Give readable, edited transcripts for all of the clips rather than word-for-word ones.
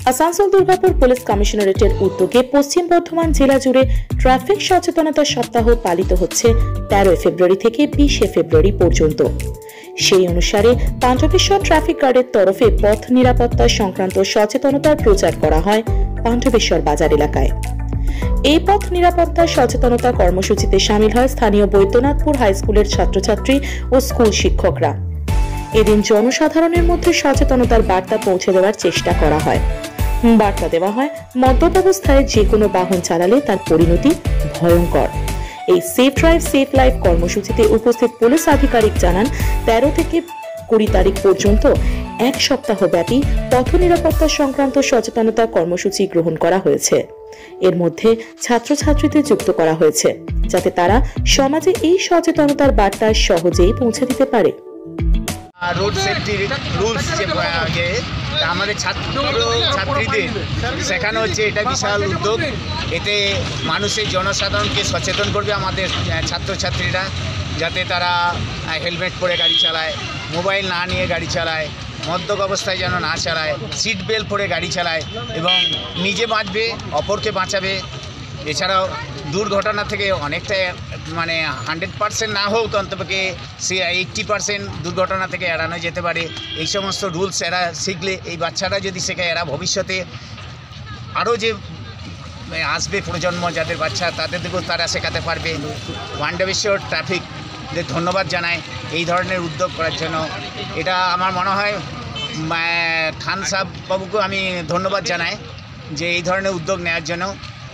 Asansol Durgapur police কমিশনারেটের উদ্যোগে পশ্চিম বর্ধমান জেলা জুড়ে ট্রাফিক সচেতনতা সপ্তাহ পালিত হচ্ছে 13 ফেব্রুয়ারি থেকে 20 ফেব্রুয়ারি পর্যন্ত। সেই অনুসারে পাণ্ডবেশ্বর ট্রাফিক গার্ডের তরফে পথ নিরাপত্তা সংক্রান্ত সচেতনতার প্রচার করা হয় পাণ্ডবেশ্বর বাজার এলাকায়। এই পথ নিরাপত্তা সচেতনতা কর্মসূচিতে সামিল হয় স্থানীয় বৈদ্যনাথপুর হাই স্কুলের ছাত্রছাত্রী ও স্কুল শিক্ষকরা। এদিন জনসাধারণের মধ্যে সচেতনতার বার্তা পৌঁছে দেওয়ার চেষ্টা করা হয়। বার্তা দেওয়া হয় মদ্যপ অবস্থায় যে কোনো বাহন চালালে তার পরিণতি ভয়ঙ্কর। এই সেফ ড্রাইভ সেফ লাইফ কর্মসূচিতে উপস্থিত পুলিশ আধিকারিক জানান 13 থেকে 20 তারিখ পর্যন্ত এক সপ্তাহ ব্যাপী পথ নিরাপত্তা সংক্রান্ত সচেতনতা কর্মসূচি গ্রহণ করা হয়েছে। এর মধ্যে ছাত্রছাত্রীদের যুক্ত করা হয়েছে যাতে তারা সমাজে এই সচেতনতার বার্তা সহজেই পৌঁছে দিতে পারে। রোড সেফটি রুলস যে আমাদের ছাত্রীদের শেখানো হচ্ছে, এটা বিশাল উদ্যোগ। এতে মানুষের জনসাধারণকে সচেতন করবে আমাদের ছাত্রছাত্রীরা, যাতে তারা হেলমেট পরে গাড়ি চালায়, মোবাইল না নিয়ে গাড়ি চালায়, মদ্যপ অবস্থায় যেন না চালায়, সিট বেল্ট পরে গাড়ি চালায় এবং নিজে বাঁচবে, অপরকে বাঁচাবে। এছাড়াও দুর্ঘটনা থেকে অনেকটা 100% না হোক তো অন্তপক্ষে 80% দুর্ঘটনা থেকে এড়ানো যেতে পারে। এই সমস্ত রুলস এরা শিখলে, এই বাচ্চারা যদি শেখে, এরা ভবিষ্যতে আরও যে আসবে প্রজন্ম যাদের বাচ্চা, তাদেরকেও তারা শেখাতে পারবে। পাণ্ডবেশ্বর ট্রাফিকদের ধন্যবাদ জানায় এই ধরনের উদ্যোগ করার জন্য। এটা আমার মনে হয় খান সাহেব বাবুকে আমি ধন্যবাদ জানাই যে এই ধরনের উদ্যোগ নেওয়ার জন্য।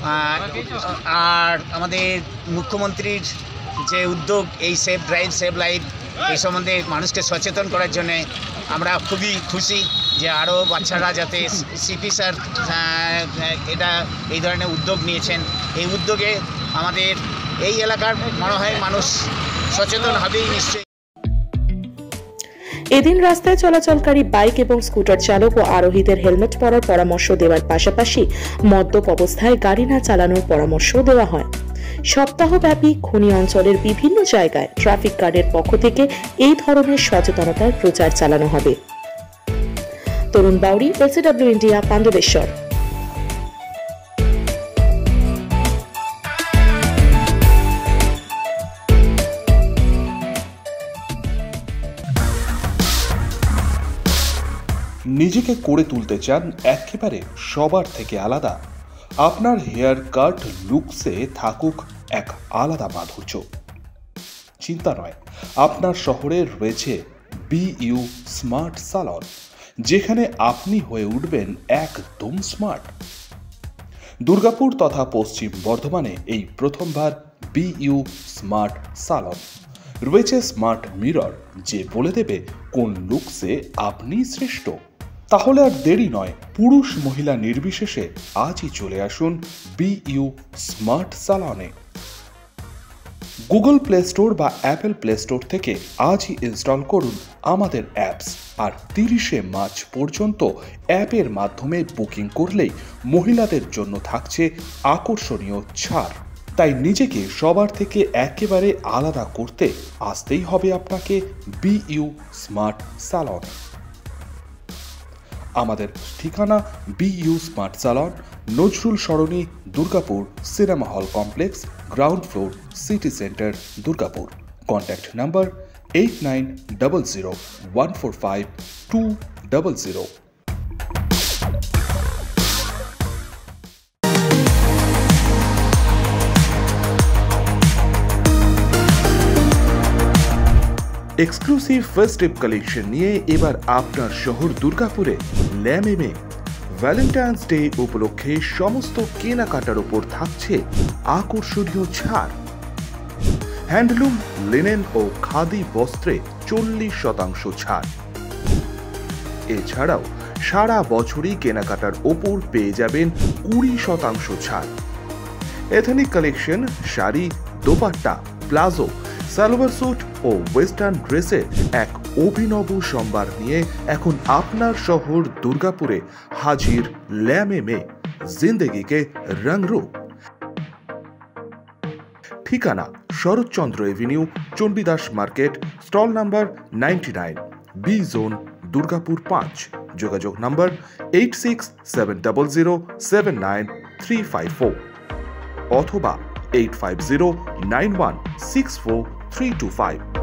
আর আমাদের মুখ্যমন্ত্রীর যে উদ্যোগ, এই সেফ ড্রাইভ সেভ লাইফ, এই সম্বন্ধে মানুষকে সচেতন করার জন্যে আমরা খুবই খুশি যে আরও বাচ্চারা যাতে সিপি স্যার এটা এই ধরনের উদ্যোগ নিয়েছেন। এই উদ্যোগে আমাদের এই এলাকার মনে হয় মানুষ সচেতন হবেই নিশ্চয়ই। এদিন রাস্তায় চলাচলকারী বাইক এবং স্কুটার চালক ও আরোহীদের হেলমেট পরার পরামর্শ দেওয়ার পাশাপাশি মদ্যপ অবস্থায় গাড়ি না চালানোর পরামর্শ দেওয়া হয়। সপ্তাহব্যাপী খনি অঞ্চলের বিভিন্ন জায়গায় ট্রাফিক গার্ডের পক্ষ থেকে এই ধরনের সচেতনতার প্রচার চালানো হবে। Tarun Bauri, LCW India, Pandabeswar. নিজেকে করে তুলতে চান একেবারে সবার থেকে আলাদা? আপনার হেয়ার কাট লুকসে থাকুক এক আলাদা মাধুর্য? চিন্তা নয়, আপনার শহরে রয়েছে BU স্মার্ট সালন, যেখানে আপনি হয়ে উঠবেন একদম স্মার্ট। দুর্গাপুর তথা পশ্চিম বর্ধমানে এই প্রথমবার BU স্মার্ট সালন। রয়েছে স্মার্ট মিরর, যে বলে দেবে কোন লুকসে আপনি শ্রেষ্ঠ। তাহলে আর দেরি নয়, পুরুষ মহিলা নির্বিশেষে আজই চলে আসুন BU স্মার্ট সালনে। গুগল প্লে স্টোর বা অ্যাপেল প্লে স্টোর থেকে আজই ইনস্টল করুন আমাদের অ্যাপস। আর 30 মার্চ পর্যন্ত অ্যাপের মাধ্যমে বুকিং করলেই মহিলাদের জন্য থাকছে আকর্ষণীয় ছাড়। তাই নিজেকে সবার থেকে একেবারে আলাদা করতে আসতেই হবে আপনাকে BU স্মার্ট সালন। আমাদের ঠিকানা BU smart salon, Nazrul Sarani, Durgapur, cinema hall complex, ground floor, city centre, Durgapur. Contact number 8900145200। Exclusive festive collection নিয়ে এবার আপনার শহর দুর্গাপুরে ল্যামেমে ভ্যালেন্টাইন্স ডে উপলক্ষে সমস্ত কেনাকাটার উপর থাকছে আকর্ষণীয় ছাড়। হ্যান্ডলুম, লিনেন ও খাদি বস্ত্রে 40% ছাড়। এছাড়াও সারা বছরই কেনাকাটার ওপর পেয়ে যাবেন 20% ছাড়। Ethnic collection, sari, dupatta, palazzo, salwar suit ও ওয়েস্টার্ন ড্রেসের এক অভিনব সম্ভার নিয়ে এখন আপনার শহর দুর্গাপুরে হাজির ল্যামেমে, জিন্দেগিকে রংরূপ। ঠিকানা Saratchandra avenue, Chandidas market, stall number 99, B zone, Durgapur 5, যোগাযোগ নম্বর 8670079354 অথবা 8509164325।